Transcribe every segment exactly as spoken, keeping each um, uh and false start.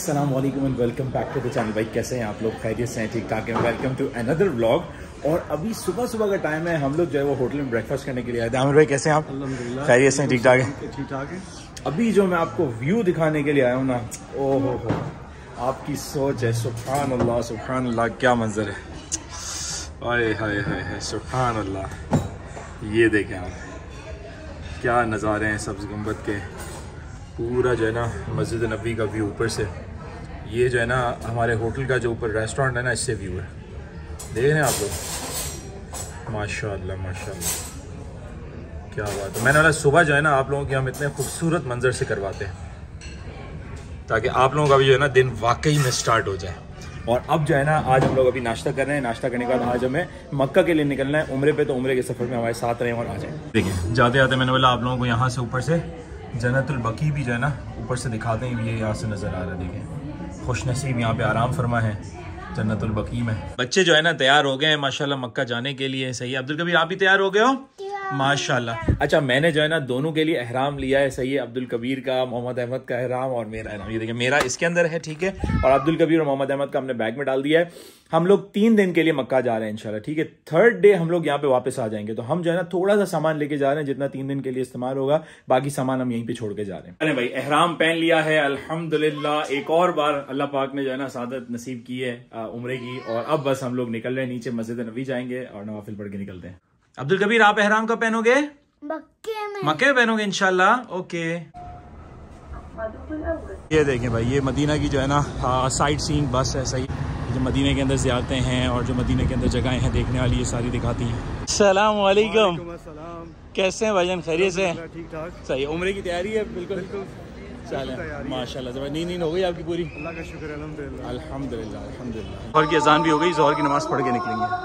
अस्सलाम वालेकुम and welcome back to the channel. भाई कैसे हैं आप लोग? खैरियत से हैं? ठीक ठाक हैं? Welcome to another vlog. और अभी सुबह सुबह का टाइम है, हम लोग जो है वो होटल में ब्रेकफास्ट करने के लिए आए थे। आमिर भाई कैसे हैं आप? अल्हम्दुलिल्लाह खैरियत से हैं? ठीक ठाक है? ठीक ठाक है। अभी जो मैं आपको व्यू दिखाने के लिए आया हूँ ना, ओ हो हो आपकी सोच है, सुभान अल्लाह सुभान अल्लाह, क्या मंजर है, हाय हाय हाय हाय सुभान अल्लाह। ये देखें आप क्या नज़ारे हैं सब्ज़ गुंबद के, पूरा जो है ना मस्जिद नबी का व्यू ऊपर से। ये जो है ना हमारे होटल का जो ऊपर रेस्टोरेंट है ना, इससे व्यू है, देख रहे हैं आप लोग। माशाल्लाह माशाल्लाह, क्या बात है। मैंने बोला सुबह जो है ना आप लोगों की हम इतने खूबसूरत मंजर से करवाते हैं ताकि आप लोगों का भी जो है ना दिन वाकई में स्टार्ट हो जाए। और अब जो है ना आज हम लोग अभी नाश्ता कर रहे हैं। नाश्ता करने के बाद आज हमें मक्का के लिए निकलना है उम्रे पे, तो उम्रे के सफ़र में हमारे साथ रहें और आ जाएं। देखिए जाते जाते मैंने बोला आप लोगों को यहाँ से ऊपर से जन्नतुल बकी भी जो है ना ऊपर से दिखाते हैं। ये यहाँ से नज़र आ रहा है, देखें खुशनसीब यहाँ पे आराम फरमा है जन्नतुल बकी में। बच्चे जो है ना तैयार हो गए हैं माशाल्लाह मक्का जाने के लिए। सही है अब्दुल कबीर, आप भी तैयार हो गए हो? माशाल्लाह। अच्छा मैंने जो है ना दोनों के लिए एहराम लिया है। सही है, अब्दुल कबीर का, मोहम्मद अहमद का एहराम और मेरा एहराम। ये देखिए मेरा इसके अंदर है, ठीक है, और अब्दुल कबीर और मोहम्मद अहमद का हमने बैग में डाल दिया है। हम लोग तीन दिन के लिए मक्का जा रहे हैं इंशाल्लाह, ठीक है। थर्ड डे हम लोग यहाँ पे वापस आ जाएंगे। तो हम जो है ना थोड़ा सा सामान लेके जा रहे हैं जितना तीन दिन के लिए इस्तेमाल होगा, बाकी सामान हम यहीं पे छोड़ के जा रहे हैं। अरे भाई एहराम पहन लिया है अल्हम्दुलिल्लाह। एक और बार अल्लाह पाक ने जो है ना सादत नसीब की है उम्रे की। और अब बस हम लोग निकल रहे हैं, नीचे मस्जिद नबी जाएंगे और नवाफिल पढ़ के निकलते हैं। अब्दुल कबीर आप एहराम कब पहनोगे? मक्के में। मक्के में पहनोगे इंशाल्लाह, ओके। ये देखें भाई, ये मदीना की जो है ना साइट सीइंग बस है। सही, जो मदीने के अंदर ज़ियारतें हैं और जो मदीने के अंदर जगहें हैं देखने वाली, ये सारी दिखाती हैं। अस्सलाम वालेकुम, कैसे हैं भाईजान? खैरियत से? ठीक ठाक। सही, उम्रे की तैयारी है? बिल्कुल बिल्कुल चलें माशाल्लाह। जब नींद नींद हो गई आपकी पूरी? अल्लाह का शुक्र है, अल्हम्दुलिल्लाह अल्हम्दुलिल्लाह अल्हम्दुलिल्लाह। ज़ोहर की अजान भी हो गई, ज़ोहर की नमाज़ पढ़ के निकलेंगे।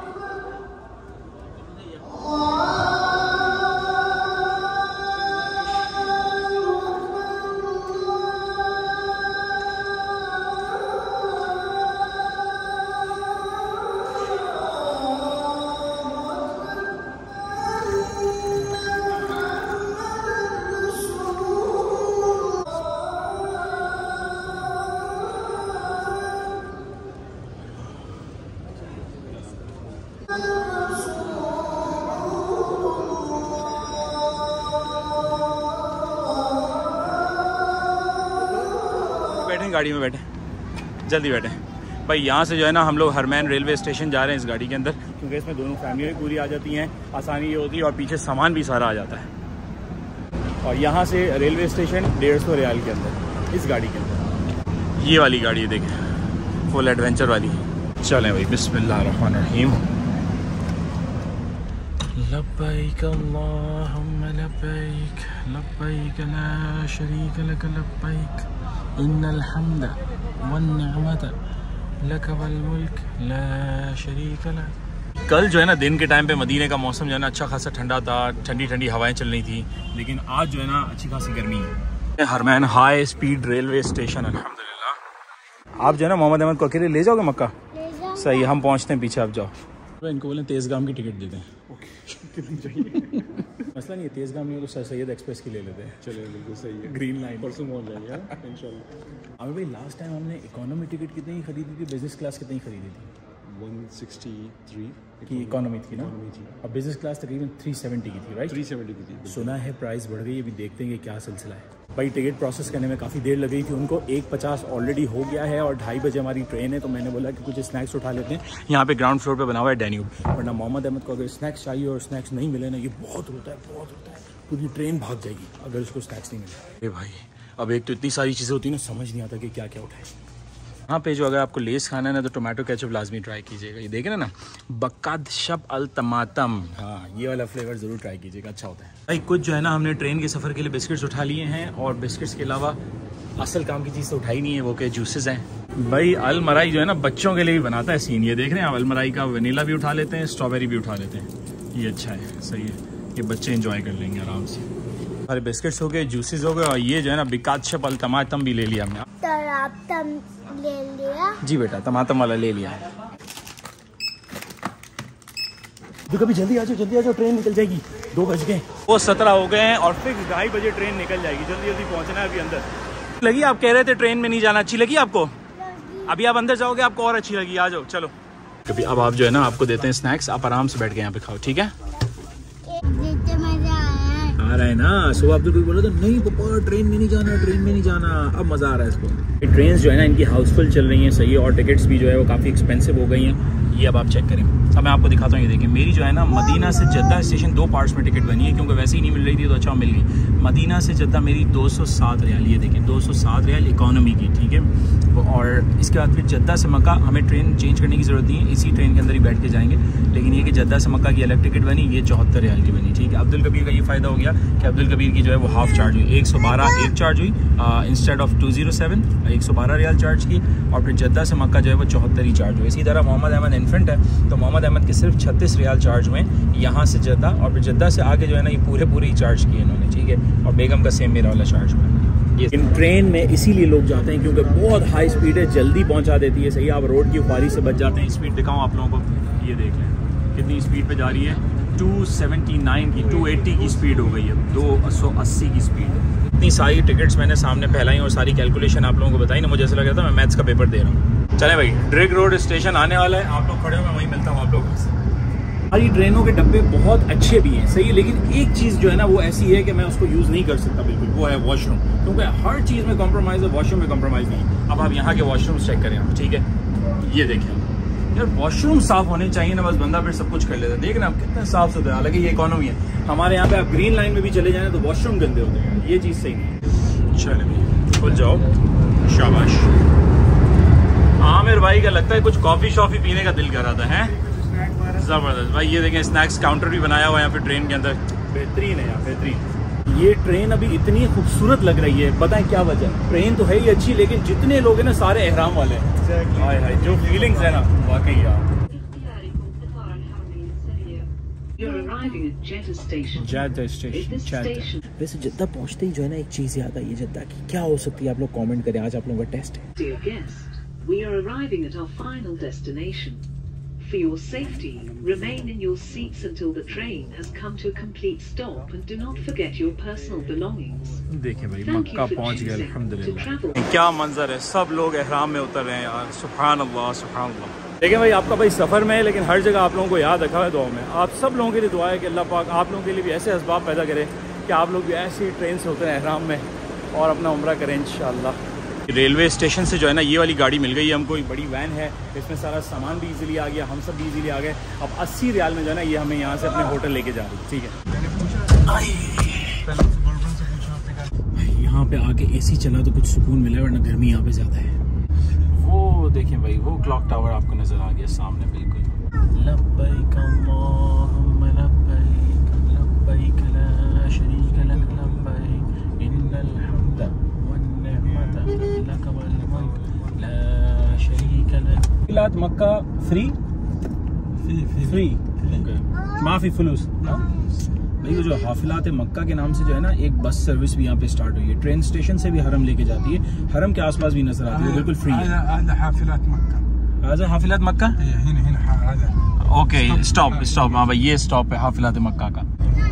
बैठें गाड़ी में, बैठे जल्दी बैठे भाई। यहाँ से जो है ना हम लोग हरमैन रेलवे स्टेशन जा रहे हैं इस गाड़ी के अंदर, क्योंकि इसमें दोनों फैमिली पूरी आ जाती हैं, आसानी ये होती है और पीछे सामान भी सारा आ जाता है। और यहाँ से रेलवे स्टेशन डेढ़ सौ रियाल के अंदर इस गाड़ी के अंदर। ये वाली गाड़ी है देखें, फुल एडवेंचर वाली। चलें भाई, बिस्मिल्लाहिर्रहमानिर्रहीम। लब्बैक अल्लाहुम्मा लब्बैक लब्बैक ला शरीक लक लब्बैक इन्नल हम्द वन निअमत लक वल मुल्क ला शरीक लक। कल जो है ना दिन के टाइम पे मदीने का मौसम जो है ना अच्छा खासा ठंडा था, ठंडी ठंडी हवाएं चल रही थी, लेकिन आज जो है ना अच्छी खासी गर्मी है। Haramain high speed railway station अल्हम्दुलिल्लाह। आप जो है ना मोहम्मद अहमद को अकेले ले जाओगे मक्का? सही, हम पहुँचते हैं, पीछे आप जाओ। तो इनको बोलें तेज़गाम की टिकट दे दें। कितनी चाहिए? मसला नहीं है, तेज़गाम नहीं हो तो सर सैयद एक्सप्रेस की ले लेते हैं। चलिए बिल्कुल सही है, ग्रीन लाइन परसों पहुँच जाएंगे इंशाल्लाह। अभी भाई लास्ट टाइम हमने इकोनॉमी टिकट कितनी की खरीदी थी, बिजनेस क्लास कितनी खरीदी थी? वन सिक्सटी थ्री की इकोनॉमी थी ना, और बिजनेस क्लास तकरीबन थ्री सेवेंटी की थी, राइट? थ्री सेवेंटी की थी। सुना है प्राइस बढ़ गई, अभी देखते हैं क्या सिलसिला है। भाई टिकट प्रोसेस करने में काफ़ी देर लग गई थी उनको। एक पचास ऑलरेडी हो गया है और ढाई बजे हमारी ट्रेन है, तो मैंने बोला कि कुछ स्नैक्स उठा लेते हैं। यहाँ पे ग्राउंड फ्लोर पे बना हुआ है डेन्यूब, वरना मोहम्मद अहमद को अगर स्नैक्स चाहिए और स्नैक्स नहीं मिले ना, ये बहुत होता है बहुत होता है, पूरी ट्रेन भाग जाएगी अगर उसको स्नैक्स नहीं मिले। अरे भाई अब एक तो इतनी सारी चीज़ें होती है ना, समझ नहीं आता कि क्या क्या उठाए। यहाँ पे जो अगर आपको लेस खाना है ना तो टोमेटो केचप लाजमी ट्राई कीजिएगा। ये देखें ना, बकद शब अल तमातम, हाँ ये वाला फ्लेवर ज़रूर ट्राई कीजिएगा, अच्छा होता है भाई। कुछ जो है ना हमने ट्रेन के सफ़र के लिए बिस्किट्स उठा लिए हैं, और बिस्किट्स के अलावा असल काम की चीज़ तो उठाई नहीं है, वो के जूसेस हैं भाई। अल मलाई जो है ना बच्चों के लिए भी बनाता है सीन, ये देख रहे हैं आप। अल मलाई का वनीला भी उठा लेते हैं, स्ट्रॉबेरी भी उठा लेते हैं, ये अच्छा है, सही है, ये बच्चे इंजॉय कर लेंगे आराम से। हमारे बिस्किट्स हो गए, जूसेस हो गए, और ये जो है ना बिकात शब अल तमातम भी ले लिया हमने। ले लिया जी बेटा, टमाटम वाला ले लिया है। तो कभी जल्दी आ जाओ, जल्दी आ जाओ, ट्रेन निकल जाएगी, दो बज गए, वो सत्रह हो गए हैं और फिक्स ढाई बजे ट्रेन निकल जाएगी। जल्दी जल्दी पहुंचना है अभी अंदर। लगी? आप कह रहे थे ट्रेन में नहीं जाना, अच्छी लगी आपको? अभी आप अंदर जाओगे आपको और अच्छी लगी, आ जाओ चलो। कभी अब आप जो है ना आपको देते हैं स्नैक्स, आप आराम से बैठ के यहाँ पे खाओ, ठीक है? आ रहा है ना। सुबह अब्दुल कभी बोला था नहीं पापा ट्रेन में नहीं जाना, ट्रेन में नहीं जाना, अब मज़ा आ रहा है इसको। ट्रेन जो है ना इनकी हाउसफुल चल रही हैं, सही है, और टिकट्स भी जो है वो काफ़ी एक्सपेंसिव हो गई हैं। ये अब आप चेक करें, अब मैं आपको दिखाता हूँ। ये देखिए मेरी जो है ना मदीना से जद्दा स्टेशन दो पार्ट्स में टिकट बनी है, क्योंकि वैसे ही नहीं मिल रही थी तो अच्छा मिल गई। मदीना से जद्दा मेरी दो सौ सात रियाल, ये देखिए दो सौ सात रियाल इकोनॉमी की, ठीक है। और इसके बाद फिर जद्दा से मक्का हमें ट्रेन चेंज करने की ज़रूरत नहीं है, इसी ट्रेन के अंदर ही बैठ के जाएंगे। लेकिन ये कि जद्दा से मक्का की अलग टिकट बनी, ये चौहत्तर रियाल की बनी, ठीक है। अब्दुल कबीर का ये फ़ायदा हो गया कि अब्दुल कबीर की जो है वो हाफ चार्ज हुई, एक सौ बारह एक चार्ज हुई instead of two zero seven, एक सौ बारह रियाल चार्ज की। और फिर जद्दा से मक्का जो है वो चौहत्तर ही चार्ज हुई। इसी तरह मोहम्मद अहमद इन्फेंट है तो मोहम्मद अहमद के सिर्फ छत्तीस रियाल चार्ज हुए यहाँ से जद्दा, और फिर जद्दा से आगे जो है ना ये पूरे पूरे ही चार्ज किए इन्होंने, ठीक है। और बेगम का सेम मेरा वाला चार्ज हुआ। ये इन ट्रेन में इसीलिए लोग जाते हैं क्योंकि बहुत हाई स्पीड है, जल्दी पहुंचा देती है, सही। आप रोड की ख्वारी से बच जाते हैं। स्पीड दिखाऊं आप लोगों को, ये देख लें कितनी स्पीड पे जा रही है, टू सेवेंटी नाइन की, टू एटी की स्पीड हो गई है, दो सौ अस्सी की स्पीड। इतनी सारी टिकट्स मैंने सामने फैलाई और सारी कैलकुलेशन आप लोगों को बताई ना, मुझे ऐसा लग रहा था मैं मैथ्स का पेपर दे रहा हूँ। चले भाई, ड्रिग रोड स्टेशन आने वाला है, आप लोग खड़े हो, मैं वहीं मिलता हूँ आप लोगों से। हमारी ट्रेनों के डब्बे बहुत अच्छे भी हैं, सही है, लेकिन एक चीज़ जो है ना वो ऐसी है कि मैं उसको यूज़ नहीं कर सकता बिल्कुल, वो है वॉशरूम, क्योंकि हर चीज़ में कॉम्प्रोमाइज़ है, वॉशरूम में कॉम्प्रोमाइज़ नहीं। अब आप यहाँ के वॉशरूम चेक करें आप, ठीक है, ये देखें यार, वॉशरूम साफ होने चाहिए ना, बस बंदा फिर सब कुछ कर लेता है। देख ना आप कितना साफ सुथरा, हालांकि ये इकोनॉमी है। हमारे यहाँ पे आप ग्रीन लाइन में भी चले जाए तो वॉशरूम गंदे होते हैं, ये चीज़ सही नहीं है। चलिए खुल जाओ, शाबाश। आमिर भाई का लगता है कुछ कॉफ़ी शॉफ़ी पीने का दिल कर रहा था, है ज़बरदस्त भाई। ये देखें स्नैक्स काउंटर भी बनाया हुआ है यहाँ पे ट्रेन के अंदर, बेहतरीन है यहाँ, बेहतरीन। ये ट्रेन अभी इतनी खूबसूरत लग रही है, बताएं क्या वजह? ट्रेन तो है ही अच्छी, लेकिन जितने लोग हैं ना सारे एहराम वाले हैं। हाय हाय, जो फीलिंग्स है ना वाकई यार। जद्दा स्टेशन, वैसे जद्दा पहुँचते ही जो है ना एक चीज़ याद आई है जद्दा की, क्या हो सकती है आप लोग कमेंट करें, आज आप लोगों का टेस्ट है। Dear guest, we are arriving at our final destination. For your safety, remain in your seats until the train has come to a complete stop and do not forget your personal belongings. देखें भाई मक्का पहुंच गए अल्हम्दुलिल्लाह। क्या मंजर है, सब लोग एहराम में उतर रहे हैं यार, सुभान अल्लाह सुभान अल्लाह। देखिए भाई आपका भाई सफ़र में है, लेकिन हर जगह आप लोगों को याद रखा है दुआ में। आप सब लोगों के लिए दुआ है कि अल्लाह पाक आप लोगों के लिए भी ऐसे असबाब पैदा करे कि आप लोग भी ऐसी ट्रेन से उतरें एहराम में और अपना उम्रा करें इंशाअल्लाह। रेलवे स्टेशन से जो है ना ये वाली गाड़ी मिल गई है हमको, एक बड़ी वैन है, इसमें सारा सामान भी इजीली आ गया, हम सब भी इजीली आ गए। अब अस्सी रियाल में जो है ना ये हमें यहाँ से अपने होटल लेके जा रही है, ठीक है। यहाँ पे आके एसी चला तो कुछ सुकून मिला, वरना गर्मी यहाँ पे ज़्यादा है। वो देखें भाई, वो क्लॉक टावर आपको नज़र आ गया सामने बिल्कुल। लब्बैक अल्लाहुम्मा लब्बैक, लब्बैक ला शरीका लक लब्बैक, इन्नल हम्दा वन निअमता लक वल मुल्क ला शरीका लक। हाफिलात मक्का फ्री फ्री फ्री माफी फुलूस ना भाई। वो जो हाफिलात मक्का के नाम से जो है ना एक बस सर्विस भी यहाँ पे स्टार्ट हुई है, ट्रेन स्टेशन से भी हरम लेके जाती है, हरम के आसपास भी नजर आती है, बिल्कुल फ्री है। हाफिलात मक्का, हाफिलात मक्का, ओके स्टॉप स्टॉप, हाँ भाई ये स्टॉप है हाफिलात मक्का का।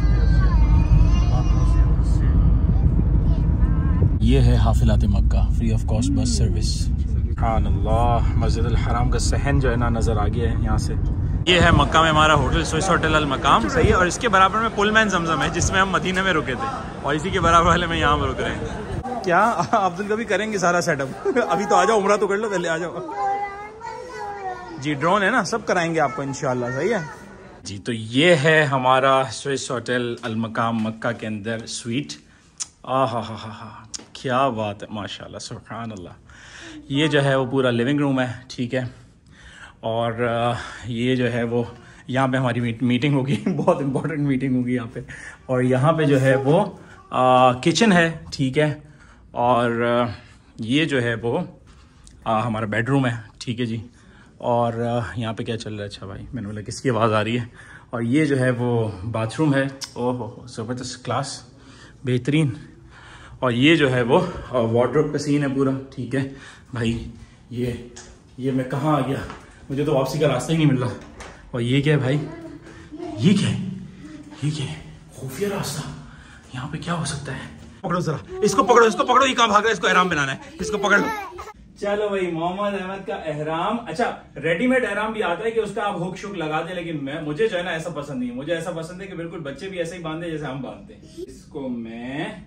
ये है हाफिलात Makkah, free of cost bus service. सुभान अल्लाह, मस्जिद अल हराम का सहन जो है ना नजर आ गया है यहाँ से। ये है मक्का में हमारा होटल, स्विस होटल अल मकाम, सही है। और इसके बराबर में पुलमैन जमजम है जिसमें हम मदीना में रुके थे, और इसी के बराबर वाले में यहाँ पर रुक रहे हैं। क्या अब्दुल कभी करेंगे सारा सेटअप? अभी तो आ जाओ, उम्रा तो कर लो पहले, आ जाओ जी। ड्रोन है ना, सब कराएंगे आपको इंशाल्लाह, सही है जी। तो ये है हमारा स्विस होटल अल मकाम मक्का के अंदर स्वीट। आ हा हा हा हा, क्या बात है, माशाल्लाह सुभान अल्लाह। ये जो है वो पूरा लिविंग रूम है, ठीक है। और ये जो है वो यहाँ पे हमारी मीट, मीटिंग होगी बहुत इंपॉर्टेंट मीटिंग होगी यहाँ पे। और यहाँ पे जो है वो आ, किचन है, ठीक है। और आ, ये जो है वो आ, हमारा बेडरूम है, ठीक है जी। और आ, यहाँ पे क्या चल रहा है? अच्छा भाई मैंने बोला किसकी आवाज़ आ रही है। और ये जो है वो बाथरूम है, ओह हो ज़बरदस्त क्लास, बेहतरीन। और ये जो है वो वार्डरोब का सीन है पूरा, ठीक है भाई। ये ये मैं कहाँ आ गया, मुझे तो वापसी का रास्ता ही नहीं मिल रहा। और ये क्या है भाई, ये क्या है, ये क्या है, खुफिया रास्ता, यहाँ पे क्या हो सकता है? पकड़ो जरा, इसको पकड़ो, इसको पकड़ो, ये कहाँ भाग रहा है, इसको एहराम बनाना है, इसको पकड़ो। चलो भाई, मोहम्मद अहमद का एहराम। अच्छा, रेडीमेड एहराम भी आता है कि उसका आप हुक शुक लगा दे, लेकिन मैं मुझे जो है ना ऐसा पसंद नहीं है। मुझे ऐसा पसंद है कि बिल्कुल बच्चे भी ऐसे ही बांधे जैसे हम बांधते हैं। इसको मैं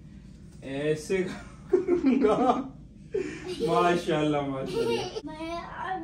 ऐसे करूंगा। माशाल्लाह माशाल्लाह।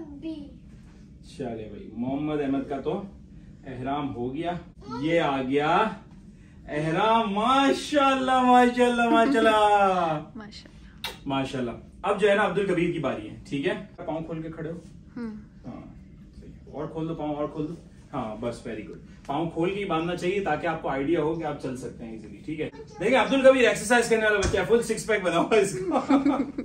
चले भाई, मोहम्मद अहमद का तो एहराम हो गया। ये आ गया एहराम। माशाल्लाह माशाल्लाह माशाल्लाह माशाल्लाह। अब जो है ना अब्दुल कबीर की बारी है, ठीक है। पाँव खोल के खड़े हो। हाँ सही, और खोल दो पाँव, और खोल दो। हाँ बस, वेरी गुड। पाँव खोल के ही बांधना चाहिए ताकि आपको आइडिया हो कि आप चल सकते हैं इजीली, ठीक है। देखिए अब्दुल कबीर एक्सरसाइज करने वाला बच्चा है, फुल सिक्स पैक बना हुआ इसका।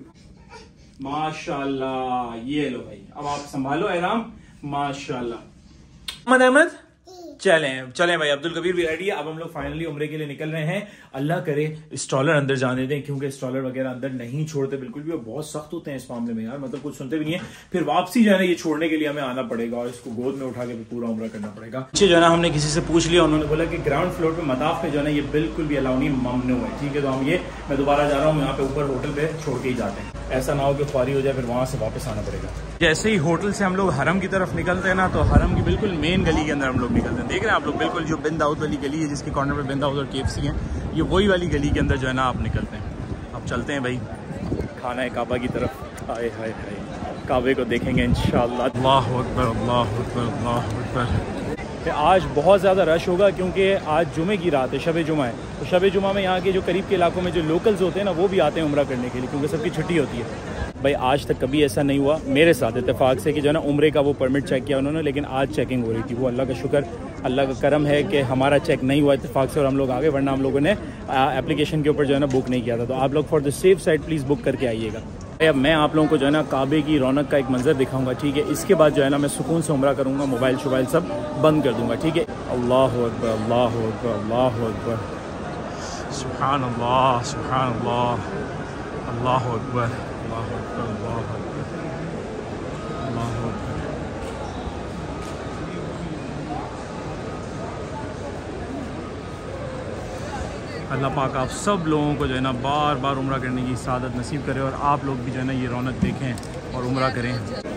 माशाल्लाह। ये लो भाई, अब आप संभालो एहराम। माशाल्लाह। मोहम्मद अहमद, चलें चलें भाई, अब्दुल कबीर भी रेडी है। अब हम लोग फाइनली उम्रे के लिए निकल रहे हैं। अल्लाह करे स्टॉलर अंदर जाने दें, क्योंकि स्टॉलर वगैरह अंदर नहीं छोड़ते बिल्कुल भी, और बहुत सख्त होते हैं इस मामले में यार, मतलब कुछ सुनते भी नहीं है। फिर वापसी जो है ना ये छोड़ने के लिए हमें आना पड़ेगा और इसको गोद में उठा के पूरा उम्रा करना पड़ेगा। अच्छे जो है ना हमने किसी से पूछ लिया, उन्होंने बोला कि ग्राउंड फ्लोर पे मताफ पे जो है ना ये बिल्कुल भी अलाउ नहीं, ममनू है, ठीक है। तो हम ये मैं दोबारा जा रहा हूँ, यहाँ पे ऊपर होटल पे छोड़ के ही जाते हैं। ऐसा ना हो कि ख्वारी हो जाए फिर वहां से वापस आना पड़ेगा। जैसे ही होटल से हम लोग हरम की तरफ निकलते हैं ना, तो हरम की बिल्कुल मेन गली के अंदर हम लोग निकलते हैं। देख रहे हैं आप लोग, बिल्कुल जो बिन दाऊद वाली गली है जिसके कॉर्नर पे बिन दाऊद और केएफसी है, ये वही वाली गली के अंदर जो है ना आप निकलते हैं। अब चलते हैं भाई खाना है काबा की तरफ। हाय हाय हाय, काबे को देखेंगे इंशाअल्लाह। अल्लाहु अकबर अल्लाहु अकबर अल्लाहु अकबर। आज बहुत ज़्यादा रश होगा क्योंकि आज जुमे की रात है, शब जुमा है। तो शब जुमा में यहाँ के जो करीब के इलाकों में जो लोकल्स होते हैं ना, वो भी आते हैं उम्रा करने के लिए, क्योंकि सबकी छुट्टी होती है। भाई आज तक कभी ऐसा नहीं हुआ मेरे साथ इत्तेफाक से कि जो है ना उम्रे का वो परमिट चेक किया उन्होंने, लेकिन आज चेकिंग हो रही थी। वो अल्लाह का शुक्र, अल्लाह का करम है कि हमारा चेक नहीं हुआ इत्तेफाक से और हम लोग आगे, वरना हम लोगों ने एप्लीकेशन के ऊपर जो है ना बुक नहीं किया था। तो आप लोग for the safe side please book करके आइएगा। अब मैं आप लोगों को जो है ना काबे की रौनक का एक मंजर दिखाऊंगा, ठीक है। इसके बाद जो है ना मैं सुकून से उम्रा करूँगा, मोबाइल शोबाइल सब बंद कर दूँगा, ठीक है। अल्लाहु अकबर अल्लाहु अकबर अल्लाहु अकबर, सुभान अल्लाह सुभान अल्लाह, अल्लाहु अकबर अल्लाहु अकबर अल्लाहु अकबर अल्लाहु अकबर। अल्लाह पाक आप सब लोगों को जो है ना बार बार उम्रा करने की सादत नसीब करे, और आप लोग भी जो है ना ये रौनक देखें और उम्रा करें।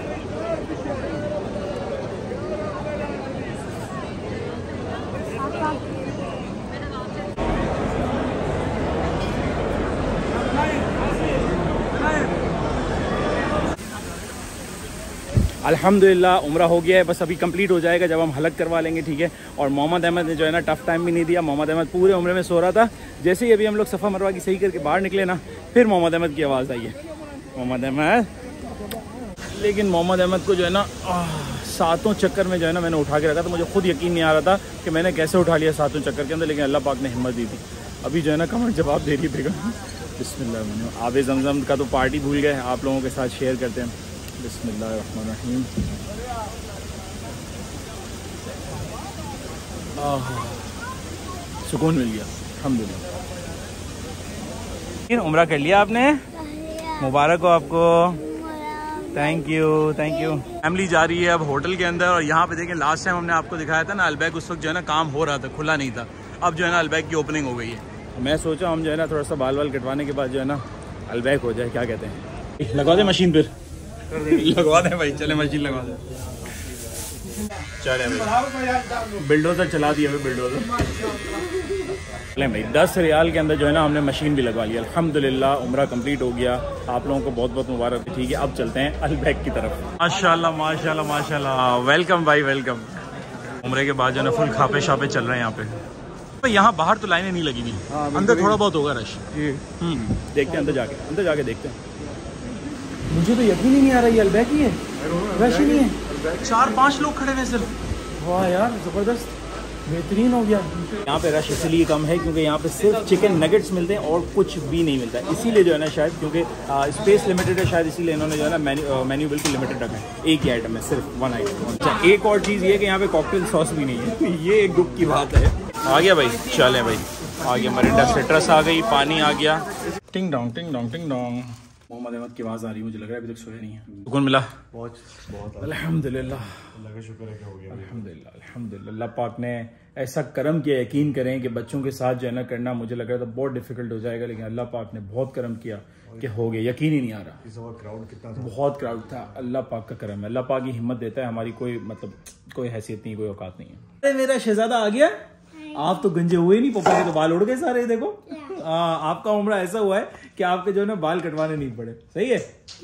अल्हम्दुलिल्लाह उम्रा हो गया है, बस अभी कंप्लीट हो जाएगा जब हम हलक करवा लेंगे, ठीक है। और मोहम्मद अहमद ने जो है ना टफ़ टाइम भी नहीं दिया। मोहम्मद अहमद पूरे उम्रे में सो रहा था। जैसे ही अभी हम लोग सफ़ा मरवा की सही करके बाहर निकले ना, फिर मोहम्मद अहमद की आवाज़ आई है, मोहम्मद अहमद। लेकिन मोहम्मद अहमद को जो है ना सातों चक्कर में जो है ना मैंने उठा के रखा था। मुझे खुद यकीन नहीं आ रहा था कि मैंने कैसे उठा लिया सातों चक्कर के अंदर, लेकिन अल्लाह पाक ने हिम्मत दी थी। अभी जो है ना कमेंट जवाब दे रही बेगम। बिस्मिल्लाह। आबे जमजम का तो पार्टी भूल गए, आप लोगों के साथ शेयर करते हैं। बिस्मिल्लाहिर्रहमानिर्रहीम। सुकून मिल गया अल्हम्दुलिल्लाह। उम्रा कर लिया आपने, मुबारक हो आपको। Thank you thank you. Family जा रही है अब होटल के अंदर, और यहाँ पे देखें लास्ट टाइम हमने आपको दिखाया था ना अल्बैक, उस वक्त जो है ना काम हो रहा था, खुला नहीं था। अब जो है ना अल्बैक की ओपनिंग हो गई है। मैं सोचा हम जो है ना थोड़ा सा बाल वाल कटवाने के बाद जो है ना अल्बैक हो जाए, क्या कहते हैं। लगवा दे मशीन पर लगवा दे भाई, चले मशीन लगवा दे। चले भाई बिल्डोजर चला दिया भाई, बिल्डोजर। चले भाई दस रियाल के अंदर जो है ना हमने मशीन भी लगवा लिया। अल्हम्दुलिल्लाह उम्रा कंप्लीट हो गया। आप लोगों को बहुत बहुत मुबारक है, ठीक है। अब चलते हैं अल्बैक की तरफ। माशाल्लाह माशाल्लाह माशाल्लाह, वेलकम भाई वेलकम। उम्रे के बाद जो है ना फुल खापे शापे चल रहे हैं यहाँ पे। तो यहाँ बाहर तो लाइनें नहीं लगी हुई, अंदर थोड़ा बहुत होगा रश। देखते हैं अंदर जाके, अंदर जाके देखते हैं। मुझे तो यकीन ही नहीं आ रहा ये अल्बैक ही है, रश ही नहीं है। चार पांच लोग खड़े हुए सिर्फ। वाह यार ज़बरदस्त, बेहतरीन हो गया। यहाँ पे रश इसलिए कम है क्योंकि यहाँ पे सिर्फ चिकन नगेट्स मिलते हैं और कुछ भी नहीं मिलता है, इसीलिए जो है ना शायद, क्योंकि स्पेस लिमिटेड है शायद, इसीलिए इन्होंने जो है ना मेन्यू मेन्यू बिल्कुल लिमिटेड रखा है। एक ही आइटम है, सिर्फ वन आइटम। अच्छा एक और चीज़ ये कि यहाँ पे कॉकटेल सॉस भी नहीं है, ये एक दुख की बात है। आ गया भाई, चले भाई आ गया। मरिंडा सिट्रस आ गई, पानी आ गया। टिंग डोंग टिंग डोंग टिंग डोंग। मोहम्मद अहमद की आवाज़ आ रही है, मुझे लग रहा है अभी तक सोया नहीं है। सुकून मिला? बहुत बहुत अल्हम्दुलिल्लाह, अल्लाह का शुक्र है कि हो गया। अल्हम्दुलिल्लाह, अल्हम्दुलिल्लाह। अल्लाह पाक ने ऐसा करम किया, यकीन करें कि बच्चों के साथ जो है ना करना मुझे लग रहा था बहुत डिफिकल्ट हो जाएगा, लेकिन अल्लाह पाक ने बहुत करम किया कि हो गया। यकीन ही नहीं आ रहा, इस वक्त क्राउड कितना था? बहुत क्राउड था। अल्लाह पाक का करम है, अल्लाह पाक ही हिम्मत देता है, हमारी कोई मतलब कोई हैसियत नहीं, कोई औकात नहीं है। अरे मेरा शहजादा आ गया, आप तो गंजे हुए नहीं, पापा के तो बाल उड़ गए सारे। देखो आ, आपका उम्र ऐसा हुआ है कि आपके जो है ना बाल कटवाने नहीं पड़े। सही है?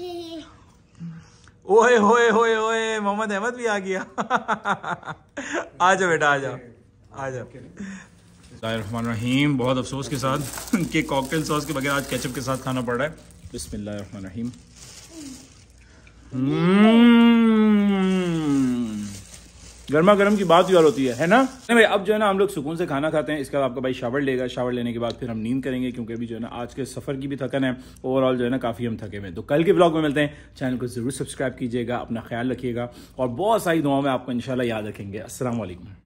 ओए होए होए होए, मोहम्मद अहमद भी आ गया। आ जाओ बेटा, आ जाओ, आ जाओ। बिस्मिल्लाहिर्रहमानिर्रहीम। बहुत अफसोस के साथ कि कॉकटेल सॉस के बगैर आज केचप के साथ खाना पड़ रहा है। बिस्मिल्लाहिर्रहमानिर्रहीम। गर्मा गर्म की बात ही और होती है, है ना? नहीं भाई, अब जो है ना हम लोग सुकून से खाना खाते हैं। इसके बाद आपका भाई शावर लेगा, शावर लेने के बाद फिर हम नींद करेंगे, क्योंकि अभी जो है ना आज के सफर की भी थकन है। ओवरऑल जो है ना काफी हम थके हुए हैं। तो कल के ब्लॉग में मिलते हैं। चैनल को जरूर सब्सक्राइब कीजिएगा, अपना ख्याल रखिएगा और बहुत सारी दुआओं में आपको इंशाल्लाह याद रखेंगे। अस्सलाम वालेकुम।